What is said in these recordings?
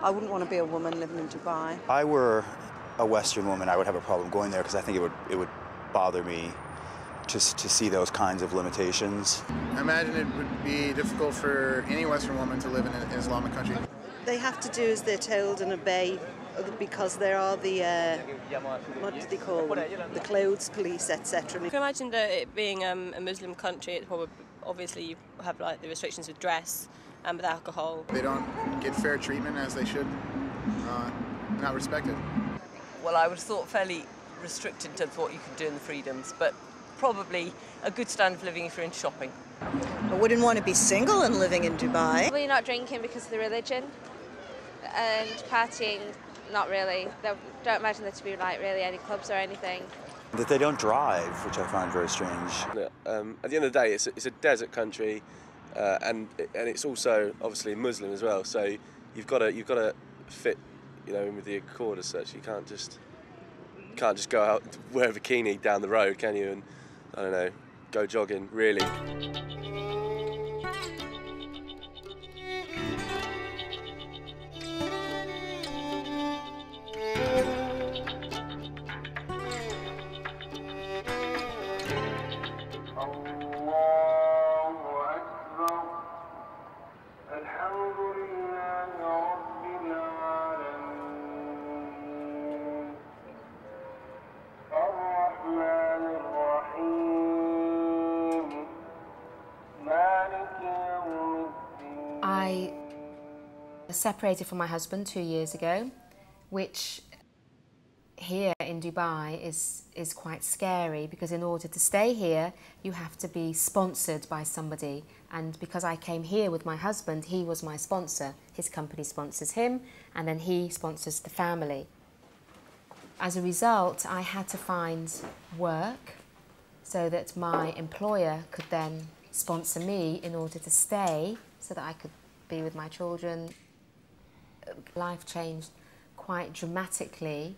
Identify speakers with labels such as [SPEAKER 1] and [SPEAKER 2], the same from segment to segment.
[SPEAKER 1] I wouldn't want to be a woman living in Dubai.
[SPEAKER 2] If I were a Western woman, I would have a problem going there because I think it would bother me just to see those kinds of limitations.
[SPEAKER 3] I imagine it would be difficult for any Western woman to live in an Islamic country.
[SPEAKER 1] They have to do as they're told and obey because there are the, what do they call them, the clothes police, etc.
[SPEAKER 4] I can imagine that it being a Muslim country, it's probably, obviously you have like the restrictions with dress and with alcohol.
[SPEAKER 3] They don't get fair treatment as they should, not respected.
[SPEAKER 5] Well, I would have thought fairly restricted in terms of what you could do in the freedoms, but probably a good standard of living if you're into shopping.
[SPEAKER 1] I wouldn't want to be single and living in Dubai.
[SPEAKER 6] Probably not drinking because of the religion, and partying, not really. Don't imagine there to be like really any clubs or anything.
[SPEAKER 2] That they don't drive, which I find very strange.
[SPEAKER 7] At the end of the day, it's a desert country, and it's also obviously Muslim as well. So you've got to fit, in with the accord as such. You can't just go out and wear a bikini down the road, can you? And I don't know, go jogging, really.
[SPEAKER 8] I separated from my husband 2 years ago, which here in Dubai is quite scary because in order to stay here you have to be sponsored by somebody, and because I came here with my husband, he was my sponsor. His company sponsors him and then he sponsors the family. As a result, I had to find work so that my employer could then sponsor me in order to stay so that I could be with my children. Life changed quite dramatically.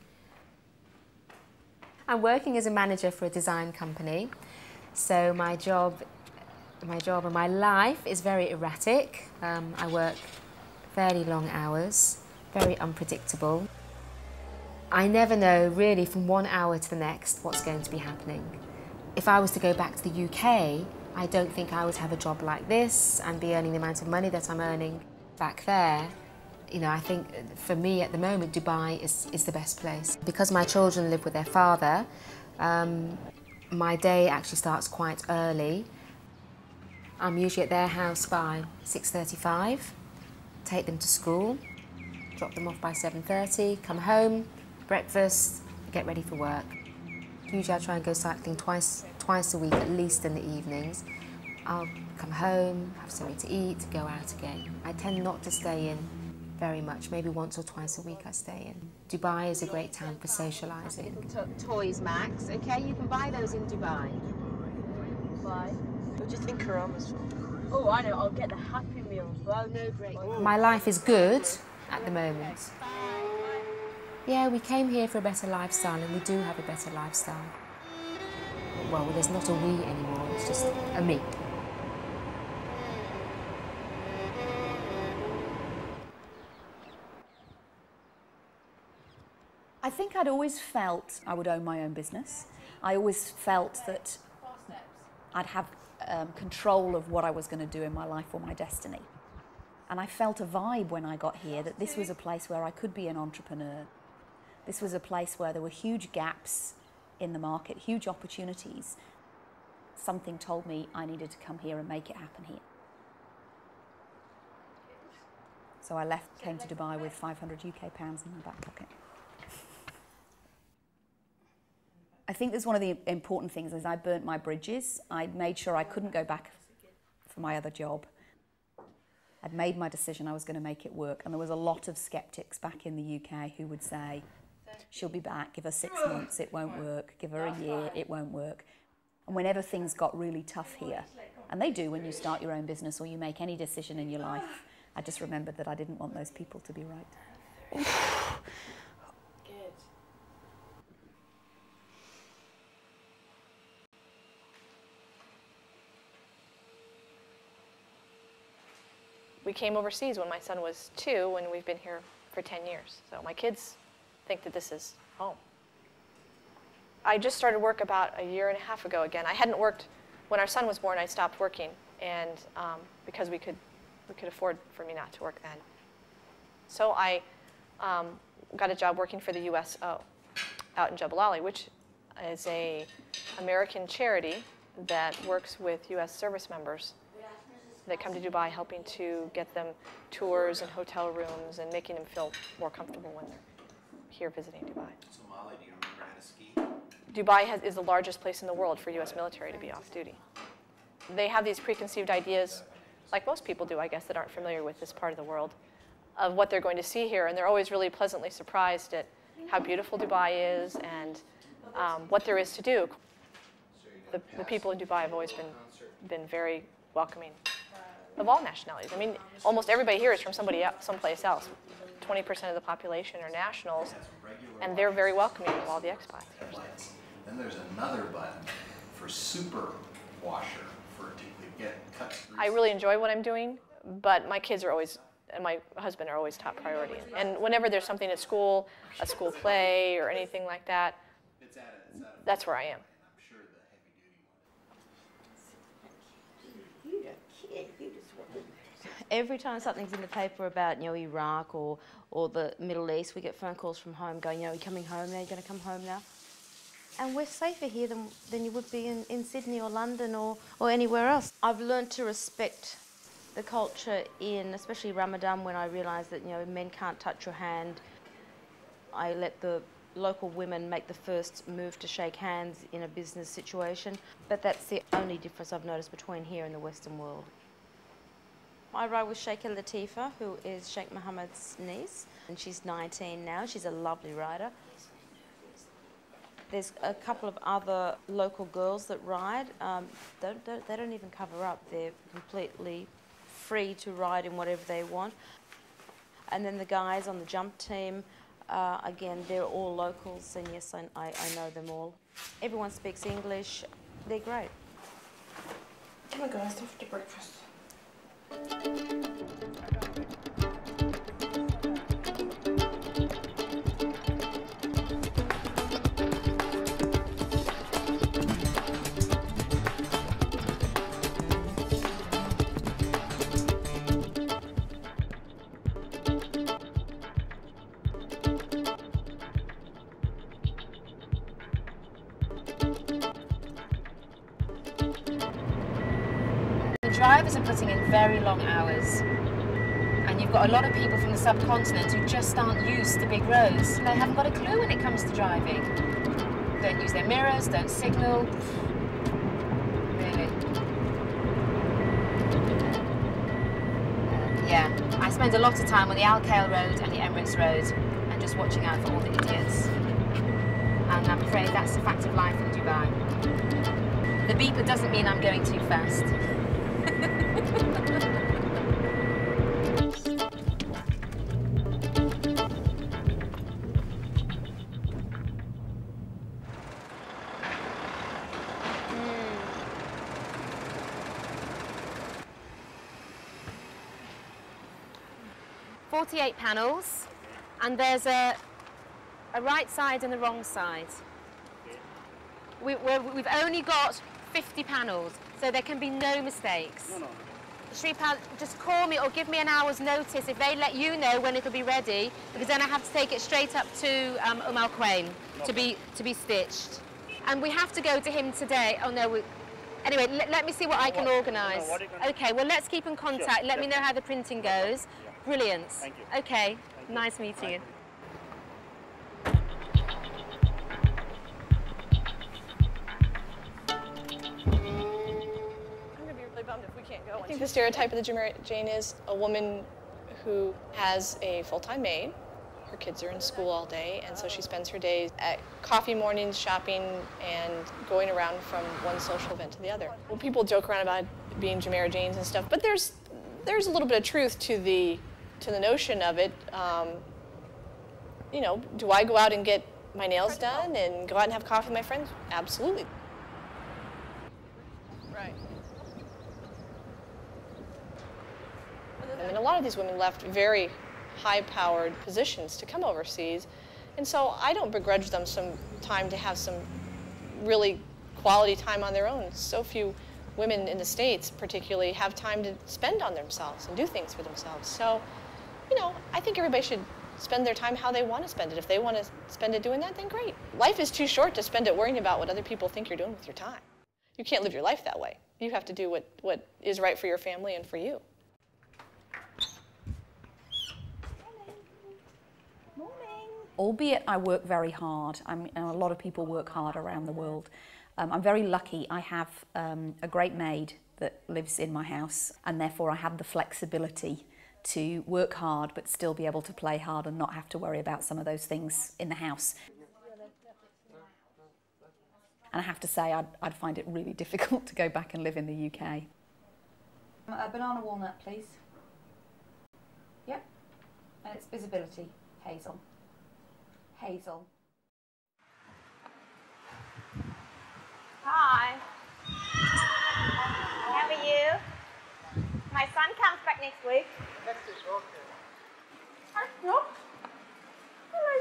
[SPEAKER 8] I'm working as a manager for a design company, so my job and my life is very erratic. I work fairly long hours, very unpredictable. I never know really from 1 hour to the next what's going to be happening. If I was to go back to the UK, I don't think I would have a job like this and be earning the amount of money that I'm earning back there. I think for me at the moment, Dubai is the best place. Because my children live with their father, my day actually starts quite early. I'm usually at their house by 6:35, take them to school, drop them off by 7:30, come home, breakfast, get ready for work. Usually I try and go cycling twice a week, at least in the evenings. I'll come home, have something to eat, go out again. I tend not to stay in very much, maybe once or twice a week I stay in. Dubai is a great town for socialising.
[SPEAKER 9] Toys, Max, okay? You can buy those in Dubai. Why?
[SPEAKER 5] What do you think Karama's from?
[SPEAKER 9] Oh, I know, I'll get the Happy Meal. Well, no break.
[SPEAKER 8] My life is good at the moment. Yeah, we came here for a better lifestyle, and we do have a better lifestyle. Well, there's not a we anymore, it's just a me.
[SPEAKER 10] I think I'd always felt I would own my own business. I always felt that I'd have control of what I was going to do in my life or my destiny. And I felt a vibe when I got here that this was a place where I could be an entrepreneur. This was a place where there were huge gaps in the market, huge opportunities. Something told me I needed to come here and make it happen here. So I came to Dubai with 500 UK pounds in my back pocket. I think that's one of the important things is I burnt my bridges. I made sure I couldn't go back for my other job. I'd made my decision I was going to make it work, and there was a lot of sceptics back in the UK who would say, she'll be back, give her 6 months, it won't work, give her a year, it won't work. And whenever things got really tough here, and they do when you start your own business or you make any decision in your life, I just remembered that I didn't want those people to be right.
[SPEAKER 11] We came overseas when my son was 2, and we've been here for 10 years. So my kids think that this is home. I just started work about a year and a half ago again. I hadn't worked, when our son was born, I stopped working, and because we could afford for me not to work then. So I got a job working for the USO out in Jebel Ali, which is an American charity that works with US service members that come to Dubai, helping to get them tours and hotel rooms and making them feel more comfortable when they're here visiting Dubai.
[SPEAKER 12] Somali, do you remember how to ski?
[SPEAKER 11] Dubai is the largest place in the world for US military to be off duty. They have these preconceived ideas, like most people do, I guess, that aren't familiar with this part of the world, of what they're going to see here, and they're always really pleasantly surprised at how beautiful Dubai is and what there is to do. The people in Dubai have always been very welcoming of all nationalities. I mean, almost everybody here is from someplace else. 20% of the population are nationals, and they're very welcoming of all the expats here.
[SPEAKER 12] Then there's another button for super washer to get cut through.
[SPEAKER 11] I really enjoy what I'm doing, but my kids are always, and my husband are always top priority. And whenever there's something at school, a school play or anything like that, that's where I am.
[SPEAKER 13] Every time something's in the paper about, Iraq or the Middle East, we get phone calls from home going, are you coming home now? You're going to come home now? And we're safer here than you would be in Sydney or London or anywhere else. I've learned to respect the culture in, especially Ramadan, when I realised that, men can't touch your hand. I let the local women make the first move to shake hands in a business situation. But that's the only difference I've noticed between here and the Western world. I ride with Sheikha Latifa, who is Sheikh Mohammed's niece, and she's 19 now. She's a lovely rider. There's a couple of other local girls that ride. They don't even cover up. They're completely free to ride in whatever they want. And then the guys on the jump team, again, they're all locals, and yes, I know them all. Everyone speaks English. They're great.
[SPEAKER 11] Come on, guys, time for breakfast.
[SPEAKER 9] The drivers are putting in very long hours, and you've got a lot of people from the subcontinent who just aren't used to big roads. They haven't got a clue when it comes to driving. Don't use their mirrors, don't signal. Really. Yeah, I spend a lot of time on the Al Khail Road and the Emirates Road and just watching out for all the idiots. And I'm afraid that's the fact of life in Dubai. The beeper doesn't mean I'm going too fast. .48 panels, and there's a right side and a wrong side. We've only got 50 panels, so there can be no mistakes. No. Shripal, just call me or give me an hour's notice if they let you know when it'll be ready, because then I have to take it straight up to Al Quain to be stitched. And we have to go to him today. Oh no, anyway, let me see what I can organise. Okay, well let's keep in contact. Let me know how the printing goes. Brilliant. Thank you. Okay, nice meeting you. I think the stereotype of the Jumeirah Jane is a woman who has a full-time maid. Her kids are in school all day, and so she spends her days at coffee mornings, shopping, and going around from one social event to the other. Well, people joke around about being Jumeirah Janes and stuff, but there's a little bit of truth to the notion of it. You know, do I go out and get my nails done and go out and have coffee with my friends? Absolutely. Right. I mean, a lot of these women left very
[SPEAKER 11] high-powered positions to come overseas. And so I don't begrudge them some time to have some really quality time on their own. So few women in the States particularly have time to spend on themselves and do things for themselves. So, you know, I think everybody should spend their time how they want to spend it. If they want to spend it doing that, then great. Life is too short to spend it worrying about what other people think you're doing with your time. You can't live your life that way. You have to do what is right for your family and for you.
[SPEAKER 10] Albeit I work very hard, and a lot of people work hard around the world. I'm very lucky. I have a great maid that lives in my house, and therefore I have the flexibility to work hard but still be able to play hard and not have to worry about some of those things in the house. And I have to say I'd find it really difficult to go back and live in the UK. A banana walnut, please. Yep. And it's visibility, hazel. Hazel.
[SPEAKER 14] Hi. How are you? My son comes back next week. Next week, okay. Hi, Rob. Hello,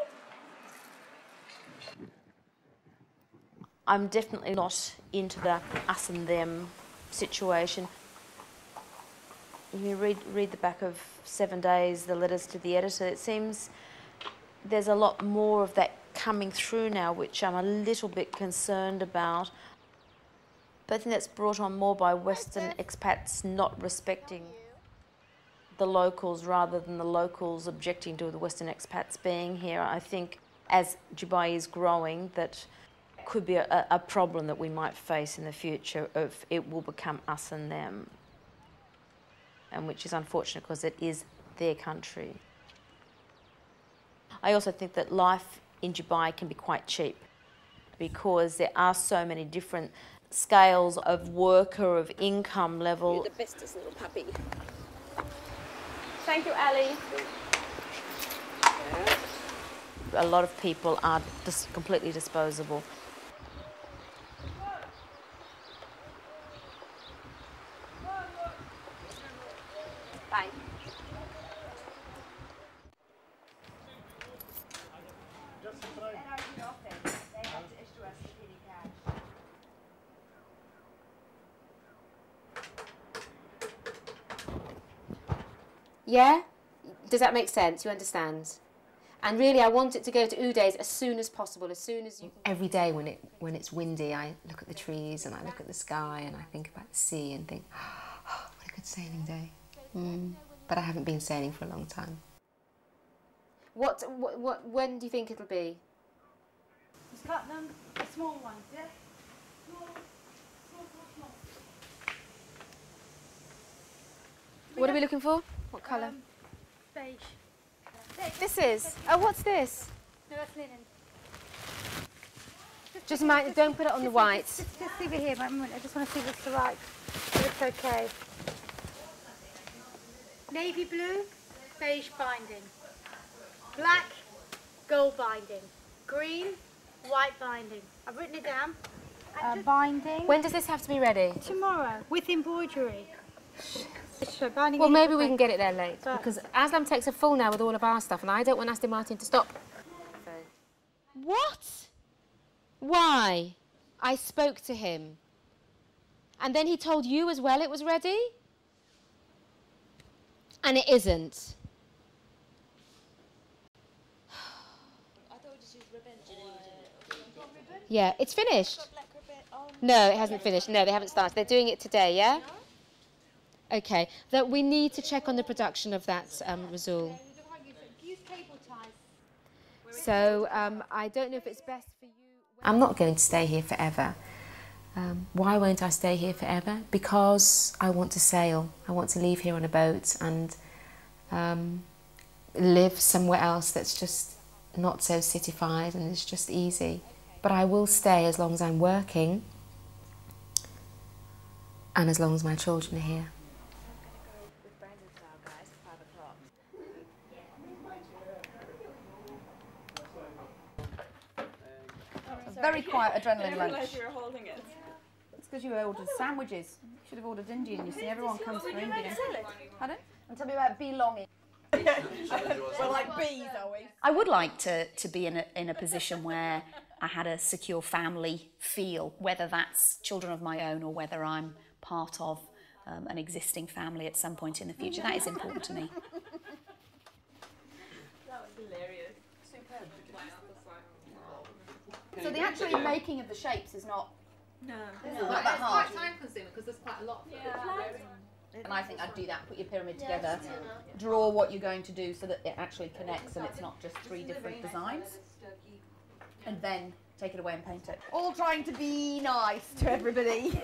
[SPEAKER 14] Fluffy.
[SPEAKER 13] I'm definitely not into the us and them situation. If you read the back of 7 Days, the letters to the editor, it seems there's a lot more of that coming through now, which I'm a little bit concerned about. But I think that's brought on more by Western expats not respecting the locals rather than the locals objecting to the Western expats being here. I think as Dubai is growing, that could be a problem that we might face in the future of it will become us and them, and which is unfortunate because it is their country. I also think that life in Dubai can be quite cheap because there are so many different scales of work or of income level.
[SPEAKER 14] You're the bestest little puppy. Thank you, Ali.
[SPEAKER 13] A lot of people are just completely disposable.
[SPEAKER 14] Bye.
[SPEAKER 9] Yeah? Does that make sense? You understand? And really, I want it to go to Udays as soon as possible, as soon as you... Every day when it's windy, I look at the trees and I look at the sky and I think about the sea and think, oh, what a good sailing day. But I haven't been sailing for a long time. When do you think it'll be?
[SPEAKER 15] Just cut them, the small ones, yeah? Small.
[SPEAKER 9] What are we looking for? What colour?
[SPEAKER 15] Beige.
[SPEAKER 9] This is? Oh, what's this?
[SPEAKER 15] No, that's linen.
[SPEAKER 9] Just mind, don't put it on the white.
[SPEAKER 15] Just leave it here, a moment. I just want to see if it's the right. If it's okay. Navy blue, beige binding. Black, gold binding. Green, white binding. I've written it down. Binding.
[SPEAKER 9] When does this have to be ready?
[SPEAKER 15] Tomorrow, with embroidery.
[SPEAKER 9] Well, maybe we can get it there late, because Aslam takes a full now with all of our stuff, and I don't want Aston Martin to stop. What? Why? I spoke to him. And then he told you as well it was ready? And it isn't. Yeah, it's finished. No, it hasn't finished. No, they haven't started. They're doing it today, yeah? Okay, that we need to check on the production of that, Razul. So I don't know if it's best for you. I'm not going to stay here forever. Why won't I stay here forever? Because I want to sail. I want to leave here on a boat and live somewhere else that's just not so cityfied and it's just easy. But I will stay as long as I'm working and as long as my children are here.
[SPEAKER 10] Very quiet adrenaline lunch.
[SPEAKER 16] realised you were holding it.
[SPEAKER 10] It's because you ordered sandwiches. You should have ordered Indian. You see, everyone comes for Indian.
[SPEAKER 16] Salad.
[SPEAKER 10] Pardon? And tell me about belonging.
[SPEAKER 16] Yeah. We're like bees, are we?
[SPEAKER 10] I would like to be in a position where I had a secure family feel, whether that's children of my own or whether I'm part of an existing family at some point in the future. That is important to me.
[SPEAKER 4] That was hilarious.
[SPEAKER 16] Superb. So the actual making of the shapes is not.
[SPEAKER 9] No.
[SPEAKER 16] It's not that hard.
[SPEAKER 9] It's quite time consuming because there's quite a lot.
[SPEAKER 16] And I think I'd do that, put your pyramid together, draw what you're going to do so that it actually connects and it's not just 3 different designs, and then take it away and paint it. All trying to be nice to everybody.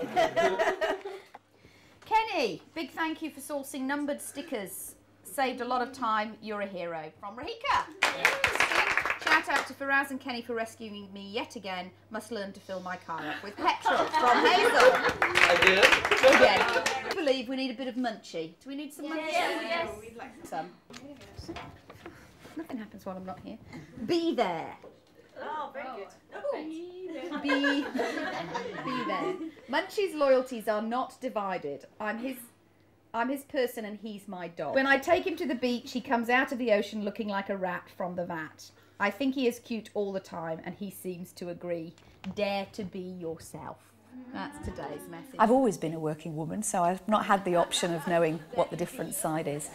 [SPEAKER 16] Kenny, big thank you for sourcing numbered stickers. Saved a lot of time. You're a hero. From Rahika. Shout out to Faraz and Kenny for rescuing me yet again. Must learn to fill my car up with petrol. From Hazel. Again. I believe we need a bit of munchie. Do we need some munchie?
[SPEAKER 9] Yes.
[SPEAKER 16] Some. Nothing happens while I'm not here. Be there.
[SPEAKER 4] Oh, very good.
[SPEAKER 16] Be there. Munchie's loyalties are not divided. I'm his person and he's my dog. When I take him to the beach, he comes out of the ocean looking like a rat from the vat. I think he is cute all the time and he seems to agree. Dare to be yourself. That's today's message.
[SPEAKER 10] I've always been a working woman, so I've not had the option of knowing what the different side is.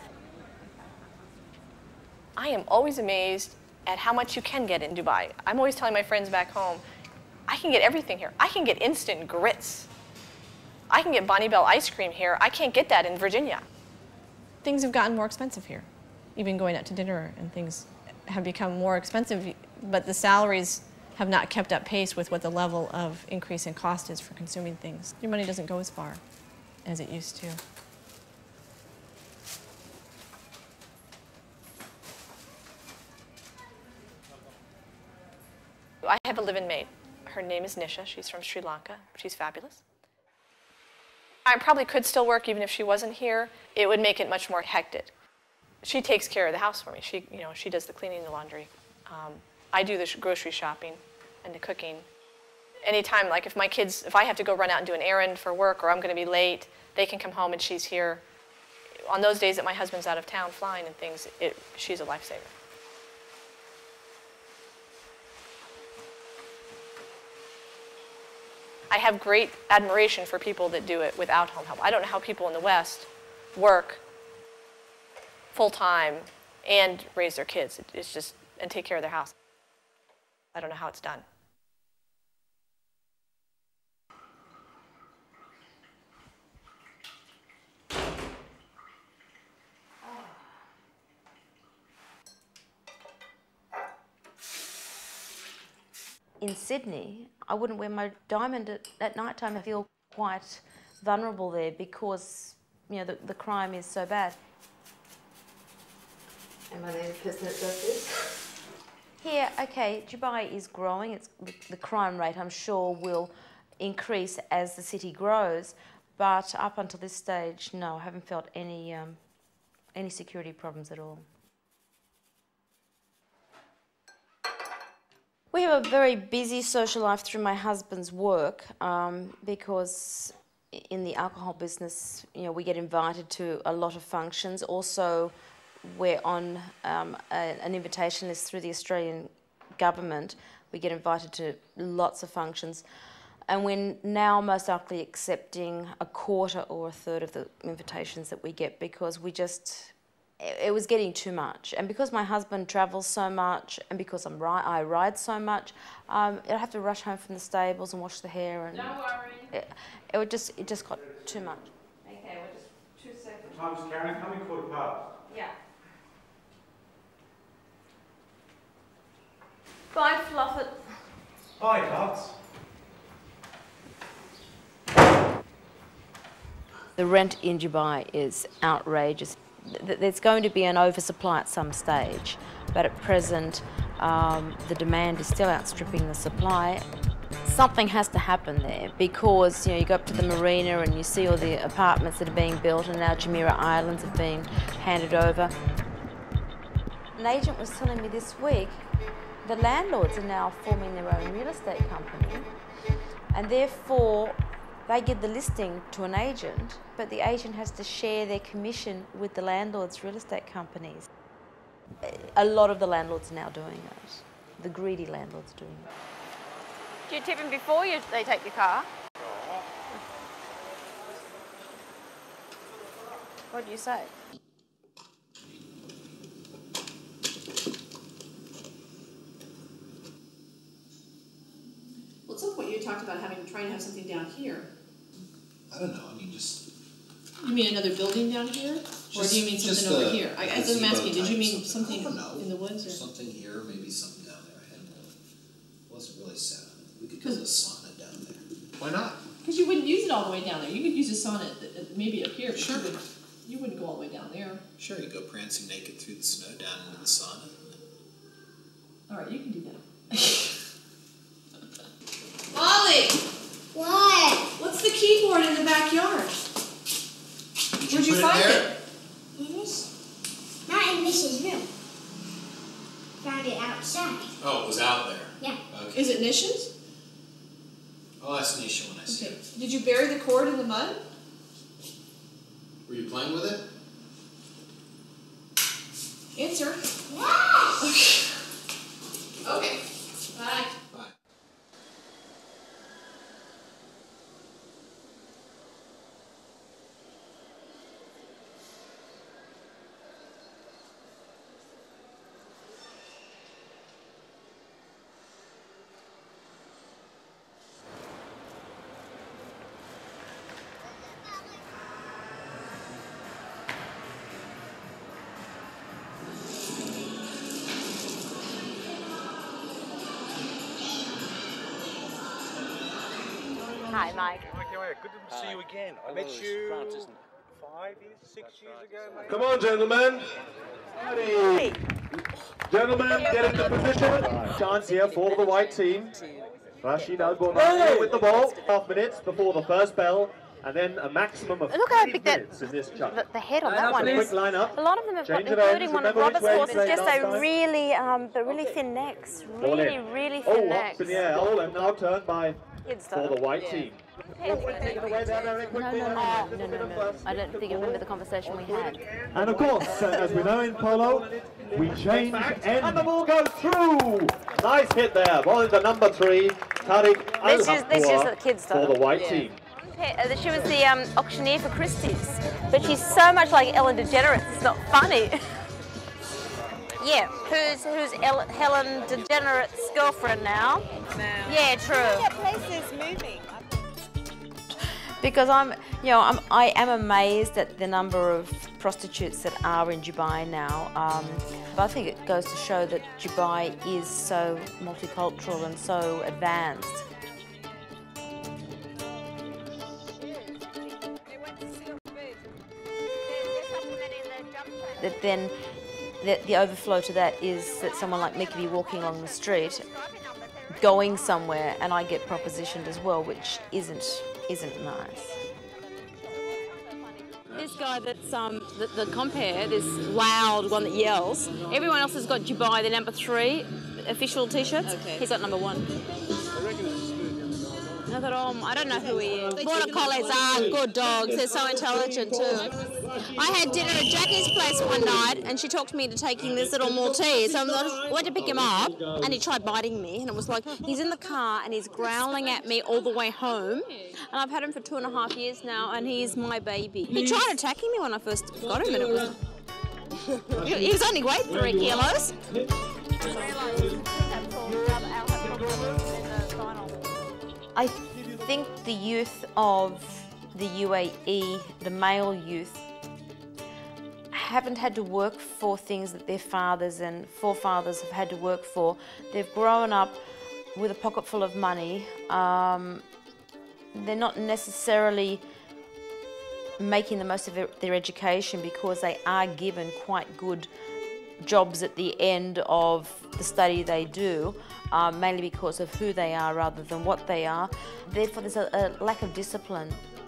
[SPEAKER 11] I am always amazed at how much you can get in Dubai. I'm always telling my friends back home, I can get everything here. I can get instant grits. I can get Bonnie Bell ice cream here. I can't get that in Virginia. Things have gotten more expensive here. Even going out to dinner and things have become more expensive, but the salaries have not kept up pace with what the level of increase in cost is for consuming things. Your money doesn't go as far as it used to. I have a live-in maid. Her name is Nisha. She's from Sri Lanka. She's fabulous. I probably could still work even if she wasn't here. It would make it much more hectic. She takes care of the house for me. She does the cleaning and the laundry. I do the grocery shopping and the cooking. Anytime, like if I have to go run out and do an errand for work or I'm going to be late, they can come home and she's here. On those days that my husband's out of town flying and things, she's a lifesaver. I have great admiration for people that do it without home help. I don't know how people in the West work full-time and raise their kids. It's just, and take care of their house. I don't know how it's done.
[SPEAKER 13] In Sydney, I wouldn't wear my diamond at night time. I feel quite vulnerable there because, the crime is so bad.
[SPEAKER 8] Am I the only person that does this?
[SPEAKER 13] Here, okay, Dubai is growing. The crime rate, I'm sure, will increase as the city grows. But up until this stage, no, I haven't felt any security problems at all. We have a very busy social life through my husband's work because in the alcohol business, we get invited to a lot of functions. Also, we're on an invitation list through the Australian government. We get invited to lots of functions. And we're now most likely accepting a quarter or a third of the invitations that we get because it was getting too much. And because my husband travels so much and because I ride so much, I'd have to rush home from the stables and wash the hair. And
[SPEAKER 9] don't worry.
[SPEAKER 13] It just got too much.
[SPEAKER 9] Okay, we're just 2 seconds.
[SPEAKER 17] Time's Karen, coming 15:15.
[SPEAKER 9] Yeah.
[SPEAKER 13] Bye, Fluffit.
[SPEAKER 17] Bye, Tots.
[SPEAKER 13] The rent in Dubai is outrageous. There's going to be an oversupply at some stage, but at present the demand is still outstripping the supply. Something has to happen there because you go up to the marina and you see all the apartments that are being built and now Jumeirah Islands are being handed over. An agent was telling me this week the landlords are now forming their own real estate company and therefore they give the listing to an agent, but the agent has to share their commission with the landlord's real estate companies. A lot of the landlords are now doing it. The greedy landlords are doing it.
[SPEAKER 9] Do you tip them before they take your car? What do you say?
[SPEAKER 18] Well, at some point you talked about trying to have something down here.
[SPEAKER 12] I don't know, I mean, just...
[SPEAKER 18] You mean another building down here? Or do you mean something over here? I guess I'm asking, did you mean something in the woods? Or?
[SPEAKER 12] Something here, maybe something down there. I wasn't really set on it. We could build a sauna down there. Why not?
[SPEAKER 18] Because you wouldn't use it all the way down there. You could use a sauna maybe up here, but sure. You wouldn't go all the way down there.
[SPEAKER 12] Sure, you go prancing naked through the snow down into the sauna.
[SPEAKER 18] All right, you can do that. Molly!
[SPEAKER 19] What?
[SPEAKER 18] What's the keyboard in the backyard? Where'd you find it?
[SPEAKER 19] Not in Mrs. room. Found it outside.
[SPEAKER 12] Oh, it was out there?
[SPEAKER 19] Yeah.
[SPEAKER 12] Okay.
[SPEAKER 18] Is it Nisha's?
[SPEAKER 12] I'll ask Nisha when I see her.
[SPEAKER 18] Did you bury the cord in the mud?
[SPEAKER 12] Were you playing with it?
[SPEAKER 18] Answer.
[SPEAKER 19] Yes!
[SPEAKER 18] Okay. Okay. Bye.
[SPEAKER 9] Hi, Mike.
[SPEAKER 17] Good to see you again. I met you 5 years, 6 years ago, maybe.
[SPEAKER 20] Come on, gentlemen. Ready. Gentlemen, get into position. Chance here for the white team. Rashid Al-Ghormani with the ball. 12 minutes before the first bell. And then a maximum of
[SPEAKER 9] Look how
[SPEAKER 20] 3
[SPEAKER 9] big
[SPEAKER 20] minutes in this chunk.
[SPEAKER 9] the head on that one
[SPEAKER 20] Quick
[SPEAKER 9] is.
[SPEAKER 20] lineup.
[SPEAKER 9] A lot of them have got,
[SPEAKER 20] Change of
[SPEAKER 9] including
[SPEAKER 20] ends.
[SPEAKER 9] one of
[SPEAKER 20] Remember
[SPEAKER 9] Robert's
[SPEAKER 20] which way
[SPEAKER 9] horses,
[SPEAKER 20] you
[SPEAKER 9] just
[SPEAKER 20] played
[SPEAKER 9] a
[SPEAKER 20] last time?
[SPEAKER 9] really thin necks.
[SPEAKER 20] Ball
[SPEAKER 9] Really,
[SPEAKER 20] in.
[SPEAKER 9] really
[SPEAKER 20] Oh,
[SPEAKER 9] thin
[SPEAKER 20] up
[SPEAKER 9] necks.
[SPEAKER 20] in the air. Oh, and now turned by for the white team.
[SPEAKER 13] No. I don't think I remember the conversation we had.
[SPEAKER 20] And of course, as we know in polo, we change ends. And the ball goes through. Nice hit there. Ball into number 3, Tariq
[SPEAKER 9] This is just the kids'
[SPEAKER 20] for the white team.
[SPEAKER 9] She was the auctioneer for Christie's, but she's so much like Ellen DeGeneres. It's not funny. Yeah, who's Helen DeGeneres' girlfriend now? Yeah, true.
[SPEAKER 1] That place is moving.
[SPEAKER 13] Because I am amazed at the number of prostitutes that are in Dubai now. But I think it goes to show that Dubai is so multicultural and so advanced. That then the overflow to that is that someone like me could be walking along the street, going somewhere, and I get propositioned as well, which isn't nice.
[SPEAKER 9] This guy that's the compere, this loud one that yells. Everyone else has got Dubai, the number 3 official T-shirts. Okay. He's got number 1. I thought, oh, I don't know who he is. Border collies are good dogs. They're so intelligent too. I had dinner at Jackie's place one night, and she talked me into taking this little Maltese. So I went to pick him up, and he tried biting me, and it was like he's in the car and he's growling at me all the way home. And I've had him for 2.5 years now, and he's my baby. He tried attacking me when I first got him, and it was he was only weighed 3 kilos.
[SPEAKER 13] I think the youth of the UAE, the male youth, haven't had to work for things that their fathers and forefathers have had to work for. They've grown up with a pocket full of money. They're not necessarily making the most of their education because they are given quite good jobs at the end of the study they do, mainly because of who they are rather than what they are. Therefore, there's a lack of discipline.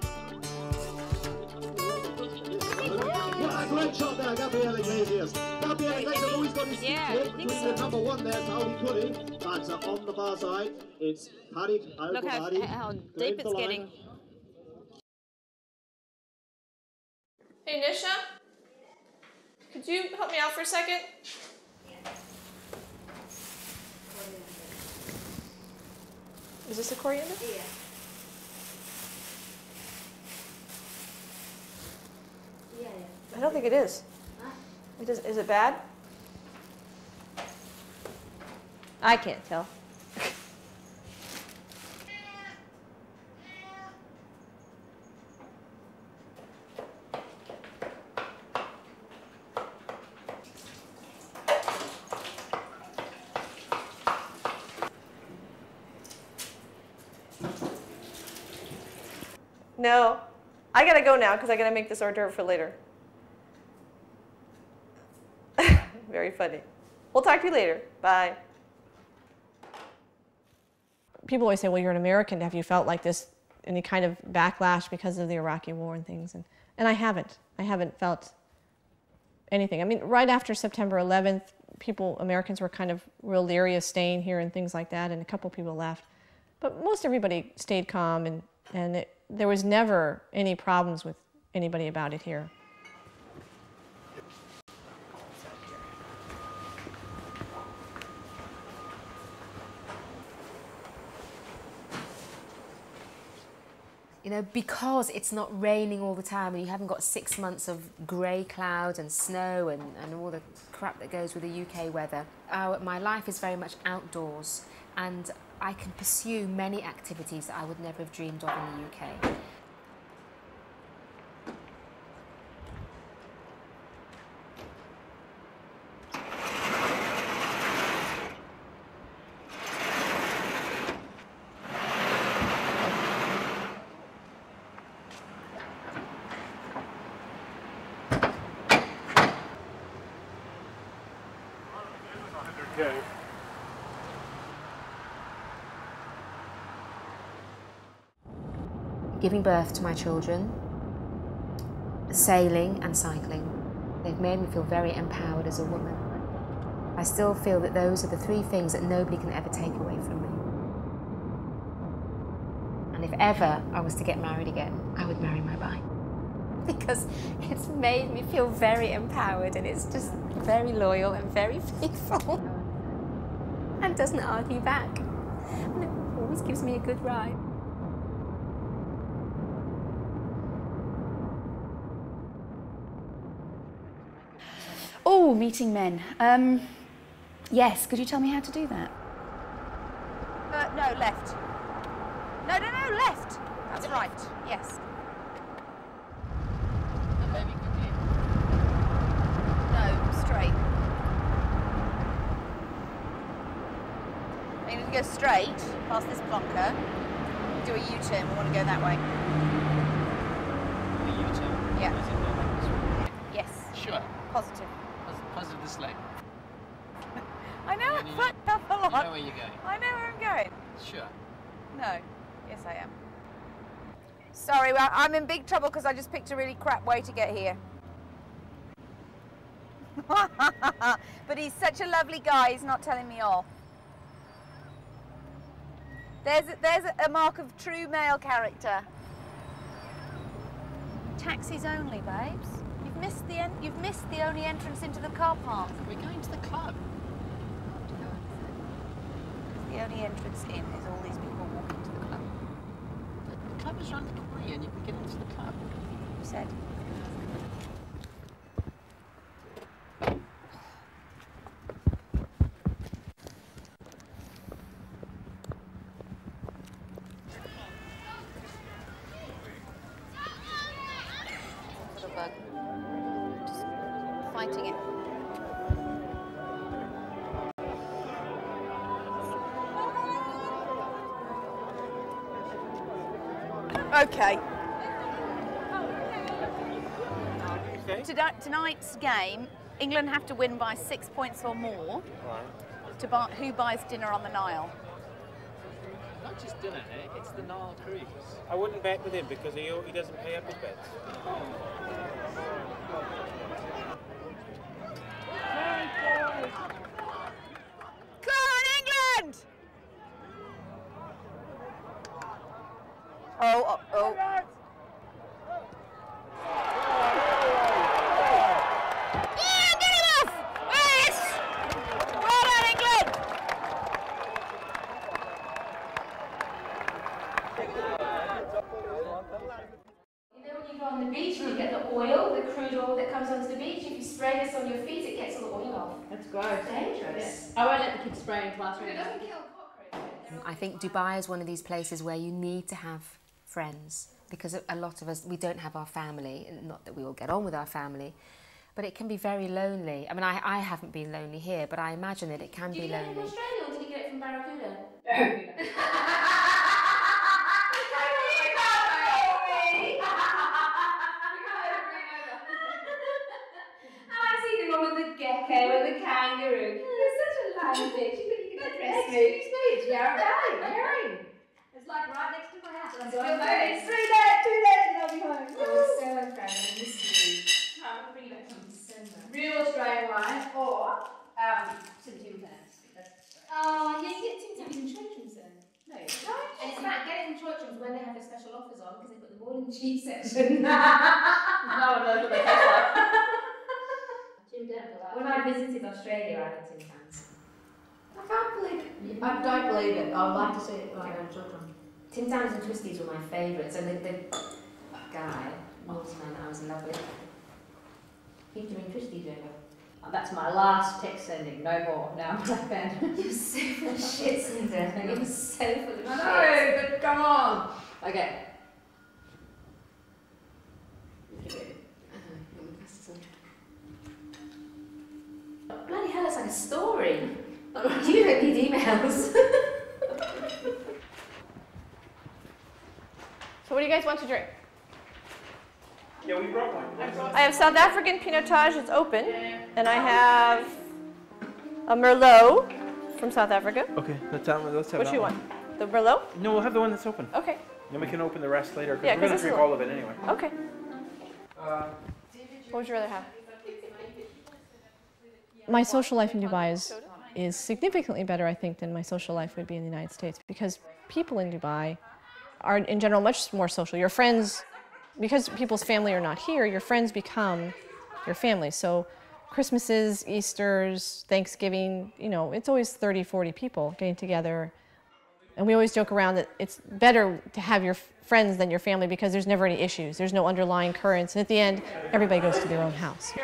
[SPEAKER 20] Great shot there, Gabriel Iglesias. Gabriel Iglesias always got his feet the number 1 there, Saudi Kuri. That's on the far side. It's Tariq Al-Ghormani.
[SPEAKER 9] Look how deep it's getting.
[SPEAKER 11] Hey, Nisha? Could you help me out for a second? Is this a coriander?
[SPEAKER 19] Yeah.
[SPEAKER 11] I don't think it is. Is it bad?
[SPEAKER 6] I can't tell.
[SPEAKER 11] No. I gotta go now because I gotta make this hors d'oeuvre for later. Very funny. We'll talk to you later. Bye. People always say, well, you're an American. Have you felt like this, any kind of backlash because of the Iraqi war and things? And I haven't. I haven't felt anything. I mean, right after September 11th, Americans were kind of real leery of staying here and things like that, and a couple people left. But most everybody stayed calm, and there was never any problems with anybody about it here.
[SPEAKER 8] You know, because it's not raining all the time and you haven't got 6 months of grey clouds and snow and all the crap that goes with the UK weather, my life is very much outdoors, and I can pursue many activities that I would never have dreamed of in the UK. Giving birth to my children, sailing and cycling, they've made me feel very empowered as a woman. I still feel that those are the three things that nobody can ever take away from me. And if ever I was to get married again, I would marry my bike. Because it's made me feel very empowered, and it's just very loyal and very faithful. And doesn't argue back. And it always gives me a good ride.
[SPEAKER 10] Oh, meeting men. Yes, could you tell me how to do that?
[SPEAKER 16] No, left. No, left. That's right, yes. No, straight. You need to go straight, past this plonker, do a U-turn, we want to go that way.
[SPEAKER 12] A U-turn?
[SPEAKER 16] Yeah. Yes.
[SPEAKER 12] Sure.
[SPEAKER 16] Positive.
[SPEAKER 12] Positive this lane.
[SPEAKER 16] I know, I fucked up a lot.
[SPEAKER 12] You know where you're going?
[SPEAKER 16] I know where I'm going.
[SPEAKER 12] Sure.
[SPEAKER 16] No. Yes, I am. Sorry, well, I'm in big trouble because I just picked a really crap way to get here. But he's such a lovely guy, he's not telling me off. There's a mark of true male character. Taxis only, babes. You've missed the only entrance into the car park.
[SPEAKER 12] We're going to the club.
[SPEAKER 16] The only entrance in is all these people walking to the club.
[SPEAKER 12] The club is around the corner and you can get into the club.
[SPEAKER 16] You said. Little bug. Just fighting it. Okay. Tonight's game, England have to win by 6 points or more to buy, who buys dinner on the Nile.
[SPEAKER 17] Not just dinner, it's the Nile cruise. I wouldn't bet with him because he doesn't pay up his bets.
[SPEAKER 16] Come on, England! Oh. Yeah, get him off! Yes! Well done, England!
[SPEAKER 9] Yes. I won't let the kids spray into our room.
[SPEAKER 8] I think Dubai is one of these places where you need to have friends, because a lot of us, we don't have our family, not that we all get on with our family, but it can be very lonely. I mean, I haven't been lonely here, but I imagine that it can be lonely.
[SPEAKER 9] Did you get it from Australia or did you get it from Barracuda? With the gecko and the kangaroo. You're such a lame bitch. You think you can address me? Excuse me, it's Yarra. It's like right next to my house. I'm going home. It's 3 days, 2 days, and I'll be home. I'm so proud. I miss you. I'm going to bring you back some December. Real Australian wine or some Tim Tams. Oh, yeah, you get Tim Tams in Churchham's then. No, you don't. And it's about getting from Churchham's when they have the special offers on because they put them all in the cheap section. No one knows what they taste like. When I visited Australia, I had Tim Tams. I can't believe it. I don't believe it. I would like to see it when I go to children. Tim Tams and Twisties were my favourites, and the guy, Norseman, I was in love with. Keep doing Twisties over. Oh, that's my last text sending, no more. Now I'm a black band. You're so full of shit, Cinder. You're so full of shit. No, but come on. Okay. Bloody hell, it's like a story. You don't need emails.
[SPEAKER 11] So what do you guys want to drink?
[SPEAKER 17] Yeah, we brought one.
[SPEAKER 11] I have South African Pinotage, it's open, and I have a Merlot from South Africa.
[SPEAKER 17] Okay, let's have
[SPEAKER 11] What do you want? The Merlot?
[SPEAKER 17] No, we'll have the one that's open.
[SPEAKER 11] Okay.
[SPEAKER 17] Then we can open the rest later, because
[SPEAKER 11] Yeah,
[SPEAKER 17] we're going to drink all of it anyway.
[SPEAKER 11] Okay. What would you rather have? My social life in Dubai is significantly better, I think, than my social life would be in the United States, because people in Dubai are, in general, much more social. Your friends, because people's family are not here, your friends become your family. So Christmases, Easters, Thanksgiving, you know, it's always 30, 40 people getting together. And we always joke around that it's better to have your friends than your family because there's never any issues. There's no underlying currents. And at the end, everybody goes to their own house.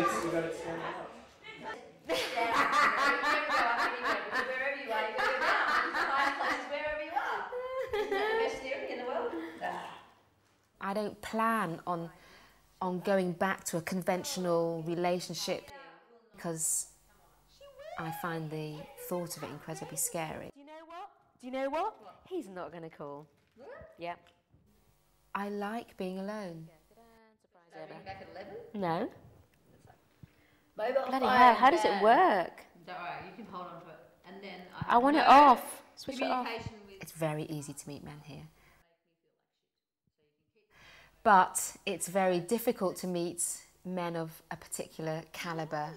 [SPEAKER 8] I don't plan on going back to a conventional relationship because I find the thought of it incredibly scary.
[SPEAKER 13] Do you know what? He's not going to call. Yep.
[SPEAKER 8] I like being alone.
[SPEAKER 16] Back at 11?
[SPEAKER 8] No.
[SPEAKER 13] Bloody hell, how does it work?
[SPEAKER 16] Don't worry, you can hold on to it. And then
[SPEAKER 8] I want it off. Switch it off. It's very easy to meet men here. But it's very difficult to meet men of a particular calibre.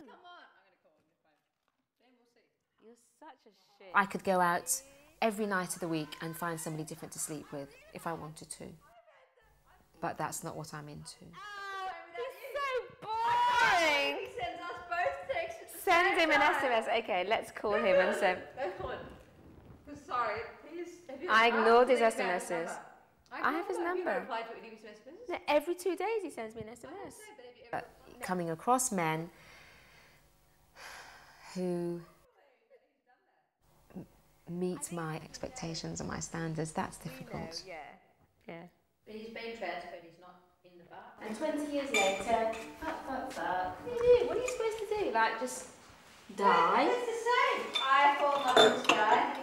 [SPEAKER 13] You're such a shit.
[SPEAKER 8] I could go out every night of the week and find somebody different to sleep with if I wanted to. But that's not what I'm into.
[SPEAKER 13] Boring.
[SPEAKER 16] He sends us both texts.
[SPEAKER 13] Send him an SMS. Okay, let's call him and say.
[SPEAKER 16] Sorry,
[SPEAKER 13] I ignored his SMSs. I have his
[SPEAKER 16] You
[SPEAKER 13] number.
[SPEAKER 16] don't reply to any of his messages?
[SPEAKER 13] No, every 2 days he sends me an SMS.
[SPEAKER 8] Coming across men who meet my expectations and my standards, that's difficult.
[SPEAKER 13] Yeah.
[SPEAKER 16] But he's been transferred, he's not in the bar.
[SPEAKER 8] And 20 years later, fuck.
[SPEAKER 13] What are you supposed to do? Like, just die?
[SPEAKER 16] It's the same. I fall in love with this guy.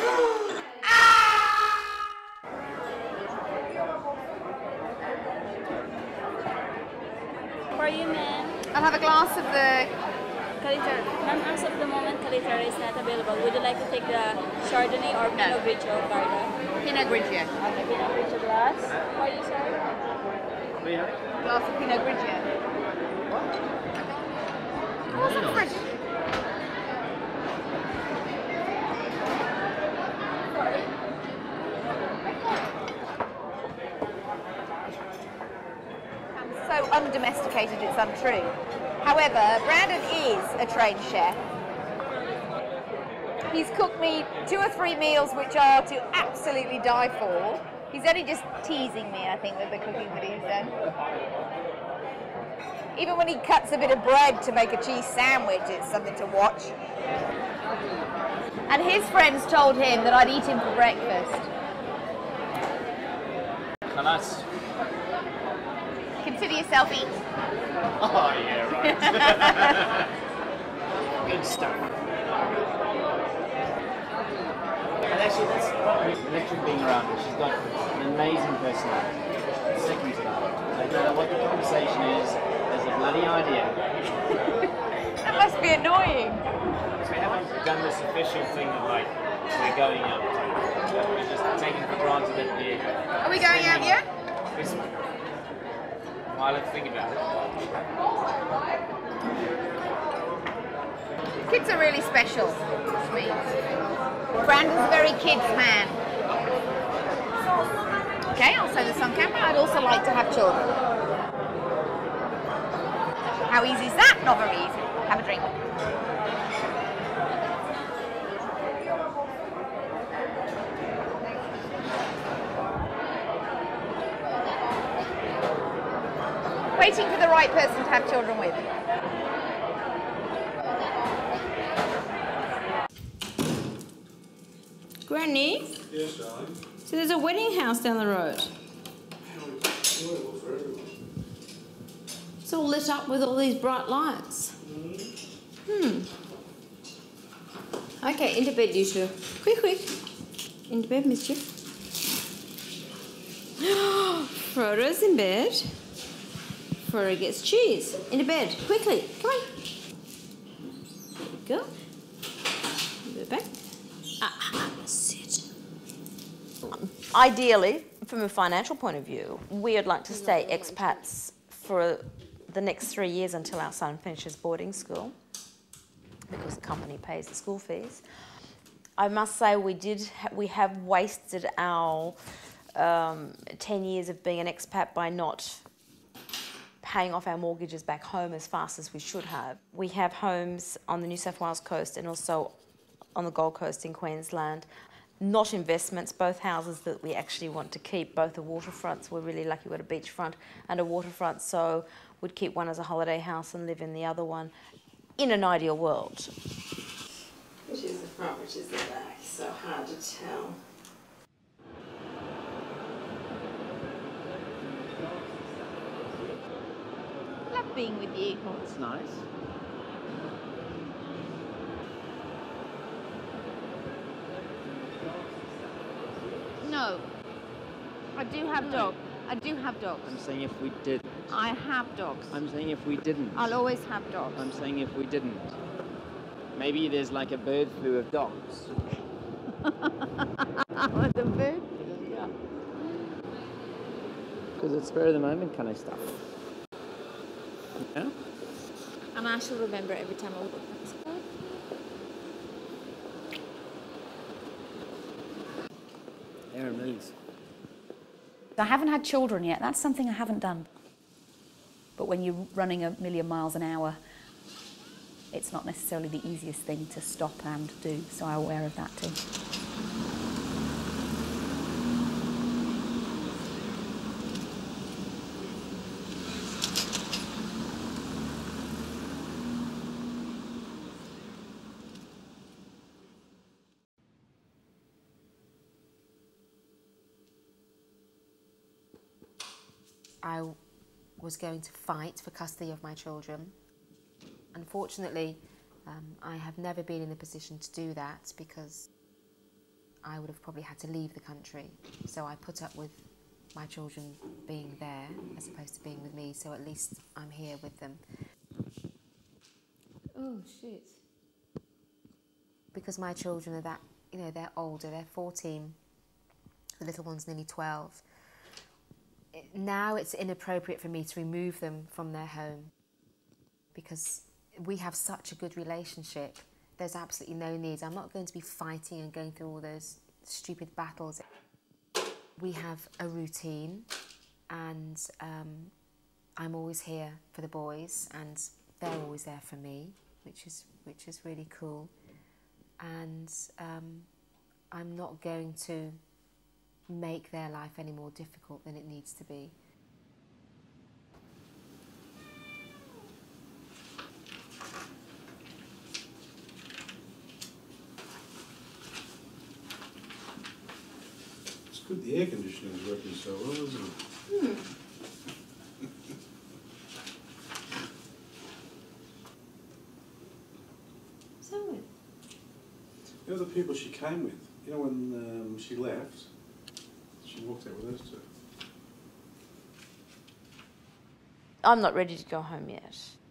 [SPEAKER 21] For you, ma'am.
[SPEAKER 16] I'll have a glass of the
[SPEAKER 21] Caliter. Ma'am, as of the moment, Caliter is not available. Would you like to take the Chardonnay or Pinot Grigio Garda?
[SPEAKER 16] Pinot Grigio.
[SPEAKER 21] Okay, Pinot Grigio glass. For you, sir.
[SPEAKER 16] Glass of Pinot Grigio. What? Oh, fresh. So undomesticated, it's untrue. However, Brandon is a trained chef. He's cooked me 2 or 3 meals which are to absolutely die for. He's only just teasing me, I think, with the cooking that he's done. Even when he cuts a bit of bread to make a cheese sandwich, it's something to watch. And his friends told him that I'd eat him for breakfast.
[SPEAKER 17] Nice.
[SPEAKER 16] Consider yourself eaten.
[SPEAKER 17] Oh, yeah, right. Good stuff. And actually, that's electric being around her. She's got an amazing personality. Second to that. Like, no matter what the conversation is, there's a bloody idea.
[SPEAKER 16] That must be annoying.
[SPEAKER 17] We haven't done this official thing of like, we're going out. We're just taking for granted that we're...
[SPEAKER 16] Are we going out yet?
[SPEAKER 17] Well, let's think about it.
[SPEAKER 16] Kids are really special to me. Brandon's a very kids man. Okay, I'll say this on camera. I'd also like to have children. How easy is that? Not very easy. Have a drink. Waiting for the right person to have children with.
[SPEAKER 3] Granny?
[SPEAKER 22] Yes, darling.
[SPEAKER 3] So there's a wedding house down the road. It's all lit up with all these bright lights. Okay, into bed, you two. Quick, quick. Into bed, mischief. Frodo's in bed. Frodo gets cheese. Into bed, quickly. Come on. There we go. Move it back. Sit.
[SPEAKER 13] Ideally, from a financial point of view, we would like to stay expats for the next 3 years until our son finishes boarding school, because the company pays the school fees. I must say we have wasted our 10 years of being an expat by not paying off our mortgages back home as fast as we should have. We have homes on the New South Wales coast and also on the Gold Coast in Queensland. Not investments, both houses that we actually want to keep, both are waterfronts. We're really lucky we've got a beachfront and a waterfront, so we'd keep one as a holiday house and live in the other one in an ideal world.
[SPEAKER 3] Which is the front, which is the back, so hard to tell.
[SPEAKER 16] Love being with you.
[SPEAKER 17] Oh, that's nice.
[SPEAKER 16] No. I do have dogs. I do have dogs.
[SPEAKER 17] I'm saying if we did.
[SPEAKER 16] I have dogs.
[SPEAKER 17] I'm saying if we didn't.
[SPEAKER 16] I'll always have dogs.
[SPEAKER 17] I'm saying if we didn't. Maybe there's like a bird flu of dogs.
[SPEAKER 16] The bird?
[SPEAKER 17] Yeah. Because it's spur of the moment kind of stuff. Yeah?
[SPEAKER 9] And I shall remember it every time I look at that.
[SPEAKER 17] There it moves.
[SPEAKER 10] I haven't had children yet. That's something I haven't done. But when you're running 1,000,000 miles an hour, it's not necessarily the easiest thing to stop and do. So I'm aware of that too.
[SPEAKER 8] I was going to fight for custody of my children. Unfortunately, I have never been in a position to do that because I would have probably had to leave the country. So I put up with my children being there as opposed to being with me, so at least I'm here with them.
[SPEAKER 9] Oh, shit.
[SPEAKER 8] Because my children are that, you know, they're older, they're 14, the little one's nearly 12. Now it's inappropriate for me to remove them from their home because we have such a good relationship. There's absolutely no need. I'm not going to be fighting and going through all those stupid battles. We have a routine and I'm always here for the boys and they're always there for me, which is really cool. And I'm not going to make their life any more difficult than it needs to be.
[SPEAKER 2] good the air conditioning's working so well, isn't it?
[SPEAKER 3] So good.
[SPEAKER 2] You know the people she came with? You know when she left, she walked out with those two.
[SPEAKER 13] I'm not ready to go home yet.